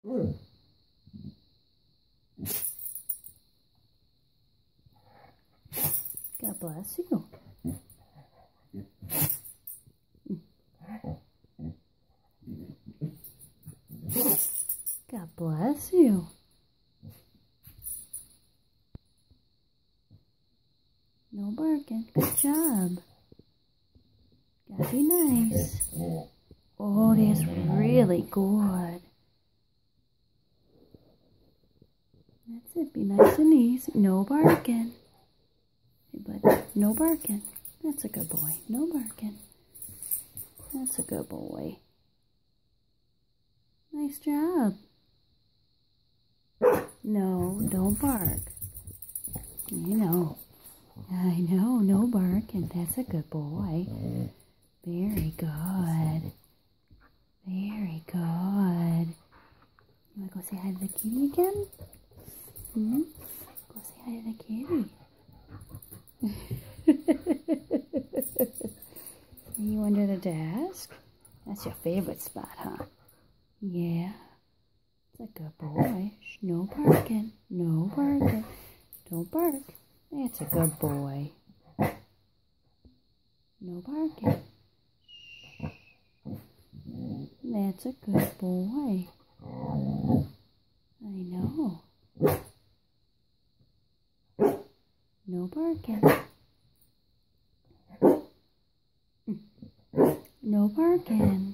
God bless you. God bless you. No barking. Good job. Gotta be nice. Oh, that's really good. That's it. Be nice and easy. No barking. Hey, bud. No barking. That's a good boy. No barking. That's a good boy. Nice job. No, don't bark. I know, no barking. That's a good boy. Very good. Very good. You want to go say hi to the kitty again? Go say hi to the kitty. Are you under the desk? That's your favorite spot, huh? Yeah. That's a good boy. Shh, no barking. No barking. Don't bark. That's a good boy. No barking. That's a good boy. I know. No barking. No barking.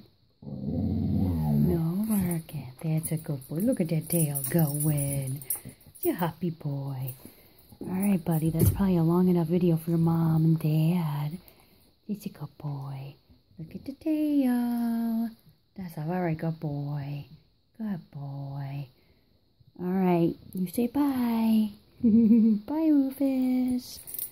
No barking. That's a good boy. Look at that tail going. You happy boy. Alright, buddy. That's probably a long enough video for your mom and dad. He's a good boy. Look at the tail. That's a very good boy. Good boy. Alright. You say bye. Bye, Rufus.